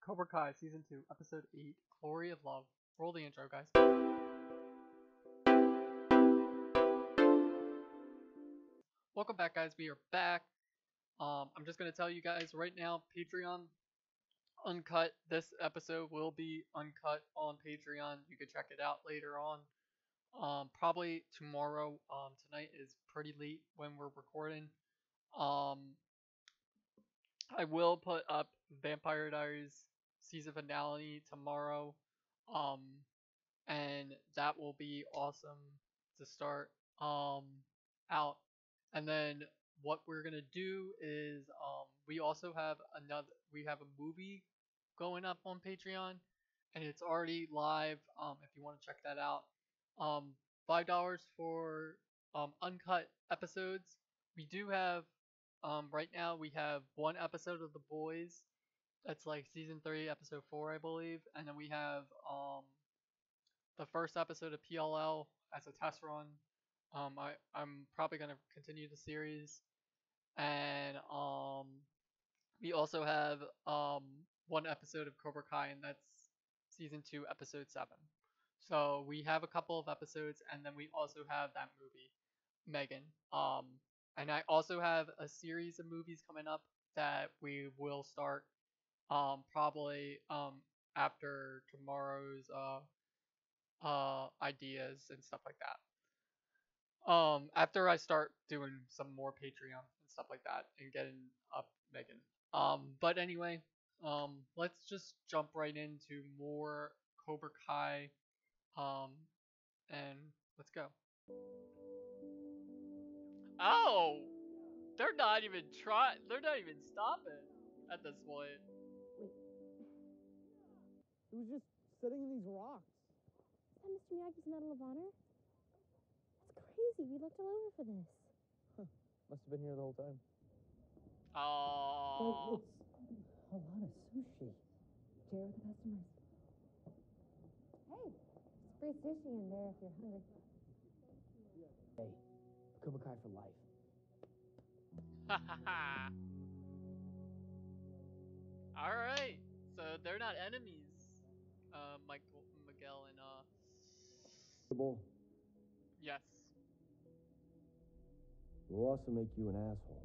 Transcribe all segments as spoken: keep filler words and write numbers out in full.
Cobra Kai Season two, Episode eight, Glory of Love. Roll the intro, guys. Welcome back, guys. We are back. Um, I'm just going to tell you guys right now, Patreon uncut. This episode will be uncut on Patreon. You can check it out later on. Um, probably tomorrow. Um, tonight is pretty late when we're recording. Um, I will put up Vampire Diaries season finale tomorrow. Um, and that will be awesome to start um out. And then what we're gonna do is um we also have another we have a movie going up on Patreon, and it's already live. Um, if you want to check that out, um, five dollars for um uncut episodes. We do have um right now we have one episode of The Boys. That's like season three, episode four, I believe, and then we have um the first episode of P L L as a test run. Um, I I'm probably gonna continue the series, and um, we also have um one episode of Cobra Kai, and that's season two, episode seven. So we have a couple of episodes, and then we also have that movie, Megan. Um, and I also have a series of movies coming up that we will start um probably um after tomorrow's uh uh ideas and stuff like that. Um, after I start doing some more Patreon and stuff like that and getting up Megan. Um, but anyway, um, let's just jump right into more Cobra Kai. Um, and let's go. Oh, they're not even trying. They're not even stopping at this point. Wait. It was just sitting in these rocks. Is that Mister Miyagi's Medal of Honor? Crazy, we looked all over for this. Huh. Must have been here the whole time. Oh. It's a lot of sushi. Share with the customers. Hey, it's free sushi in there if you're hungry. Hey, Cobra Kai for life. All right, so they're not enemies. Uh, Michael, Miguel, and uh. The bull. Yes. We'll also make you an asshole.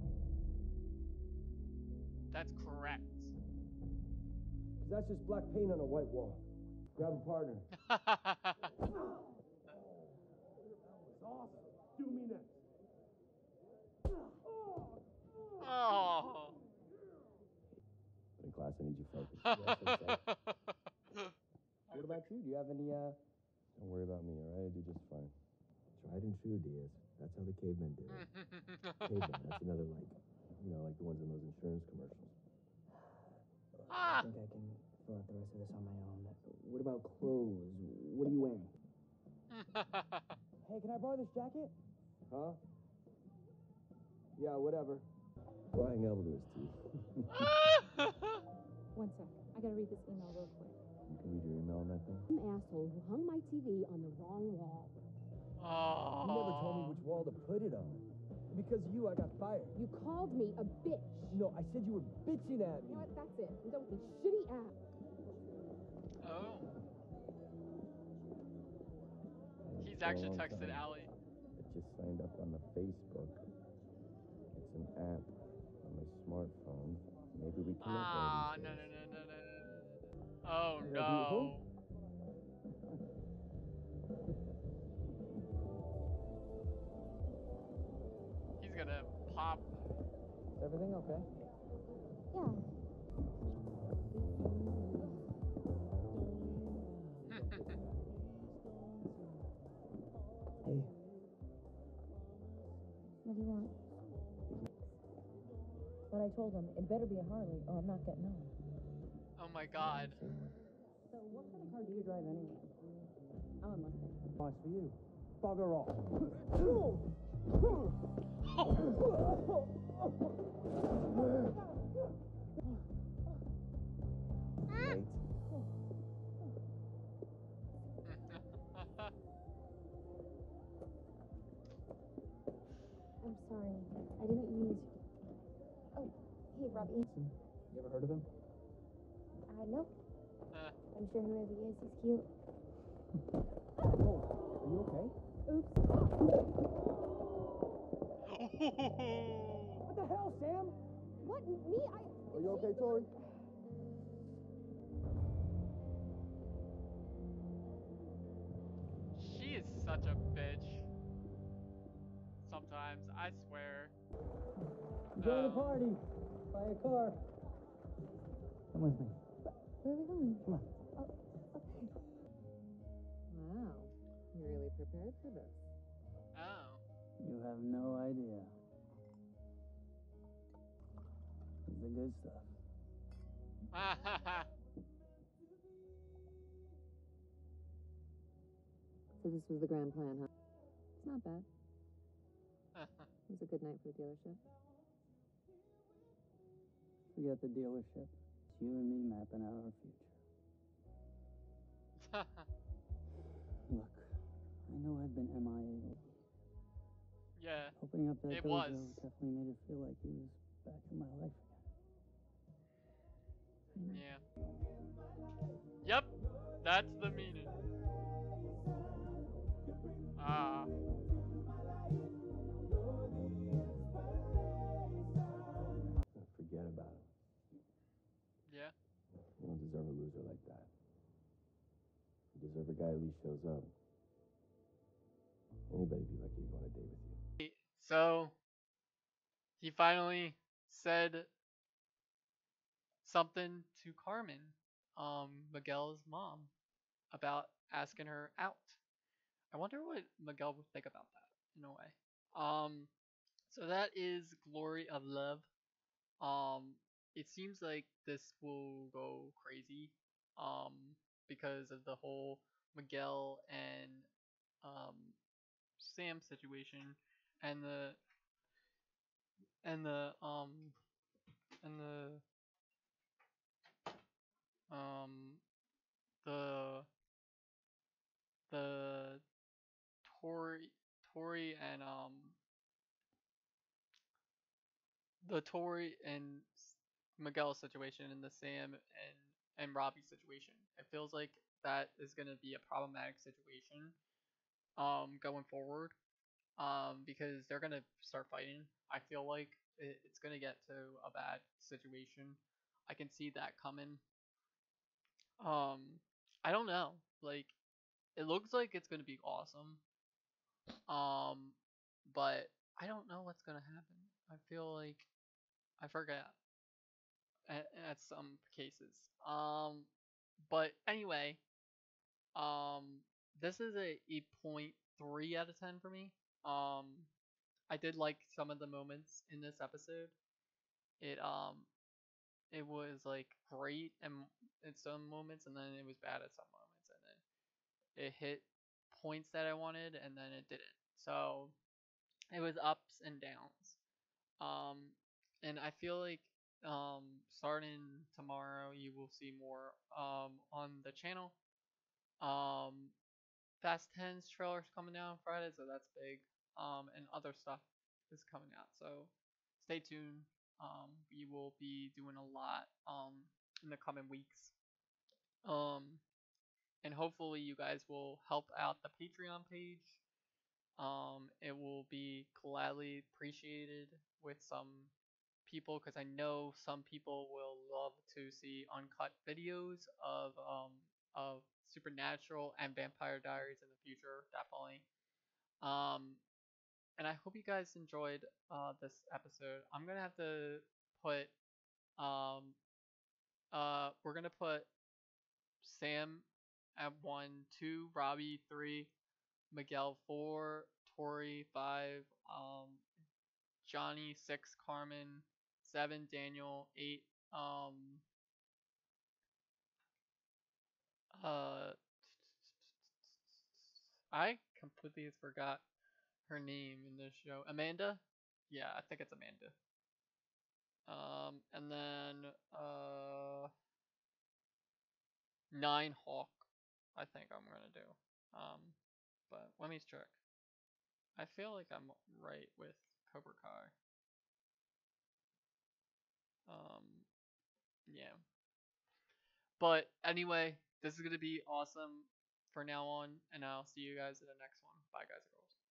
That's correct. Because that's just black paint on a white wall. Grab a partner. That was awesome. Do me next. Oh. In class, I need you focused. Yes, what about you? Do you have any, uh... Don't worry about me, alright? I do just fine. Tried and true, Diaz. That's how the cavemen did it. Cavemen, that's another, like, you know, like the ones in those insurance commercials. I think I can fill out the rest of this on my own. What about clothes? What are you wearing? Hey, can I borrow this jacket? Huh? Yeah, whatever. Well, hang out with his teeth. One sec, I gotta read this email real quick. You can read your email on that thing? Some asshole who hung my T V on the wrong wall. Oh. You never told me which wall to put it on. Because of you, I got fired. You called me a bitch. No, I said you were bitching at You me. know what, that's it. And don't be shitty ass. Oh. He's actually Long texted time. Allie. I just signed up on the Facebook. It's an app on my smartphone. Maybe we can make Ah, all no, these no, things. no, no, no, no. Oh, Yeah, who- no. He's gonna pop. Is everything okay? Yeah. Hey. What do you want? But I told him, it better be a Harley or I'm not getting on. Oh my god. So what kind of car do you drive anyway? I'm a Mustang. Nice for you. Bugger off. Wait. I'm sorry. I didn't mean to. Oh, hey, Robbie. You ever heard of him? I Uh, nope. Uh. I'm sure whoever he is, he's cute. Oh, are you okay? Oops. What the hell, Sam? What? Me? I... Are you okay, Tori? She is such a bitch. Sometimes, I swear. Join the Um, party. Buy a car. Come with me. Where are we going? Come on. Oh, okay. Wow, you really prepared for this. oh. You have no idea. It's the good stuff. So this was the grand plan, huh? It's not bad. It was a good night for the dealership. Forget the dealership. It's you and me mapping out our future. Look, I know I've been M I A lately. Yeah, Opening up that it dojo was. definitely made it feel like he was back in my life again. Yeah. Yep, that's the meaning. Ah. Forget about him. Yeah. You don't deserve a loser like that. You deserve a guy at least shows up. Anybody'd be lucky to go on a date with you. So, he finally said something to Carmen, um, Miguel's mom, about asking her out. I wonder what Miguel would think about that, in a way. Um, so that is Glory of Love. Um, it seems like this will go crazy, um, because of the whole Miguel and, um, Sam situation, and the, and the, um, and the, um, the, the Tori, Tori and, um, the Tori and Miguel situation, and the Sam and and Robbie situation. It feels like that is gonna be a problematic situation, um, going forward, um, because they're gonna start fighting. I feel like it, it's gonna get to a bad situation. I can see that coming. Um, I don't know. Like, it looks like it's gonna be awesome. Um, but I don't know what's gonna happen. I feel like I forgot at, at some cases. Um, but anyway, um, this is a eight point three out of ten for me. Um, I did like some of the moments in this episode. It um, it was like great and in some moments, and then it was bad at some moments, and then it hit points that I wanted, and then it didn't. So it was ups and downs. Um, and I feel like um, starting tomorrow, you will see more um, on the channel. Um, Fast ten's trailer's coming out on Friday, so that's big. Um, and other stuff is coming out, so stay tuned. Um, we will be doing a lot um, in the coming weeks. Um, and hopefully you guys will help out the Patreon page. Um, it will be gladly appreciated with some people, because I know some people will love to see uncut videos of um of Supernatural and Vampire Diaries in the future, definitely. Um, and I hope you guys enjoyed uh this episode. I'm gonna have to put um uh we're gonna put Sam at one, two, Robbie three, Miguel four, Tori five, um Johnny six, Carmen seven, Daniel eight, um uh I completely forgot her name in this show. Amanda? Yeah, I think it's Amanda. Um and then uh nine Hawk, I think I'm gonna do. Um but let me check. I feel like I'm right with Cobra Kai. Um, yeah. But anyway, this is gonna be awesome for now on, and I'll see you guys in the next one. Bye, guys and girls.